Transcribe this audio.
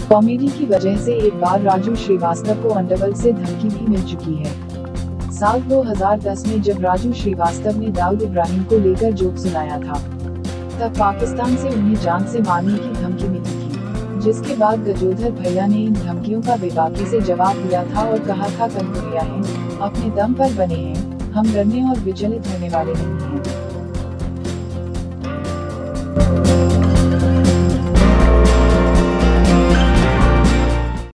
Comedy की वजह से एक बार राजू श्रीवास्तव को अंडरवर्ल्ड से धमकी भी मिल चुकी है। साल 2010 में जब राजू श्रीवास्तव ने दाऊद इब्राहिम को लेकर जोक सुनाया था, तब पाकिस्तान से उन्हें जान से मारने की धमकी मिली थी, जिसके बाद गजोधर भैया ने इन धमकियों का बेबाकी से जवाब दिया था और कहा था कन्हैया हैं, अपने दम पर बने हैं, हम डरने और विचलित होने वाले नहीं हैं।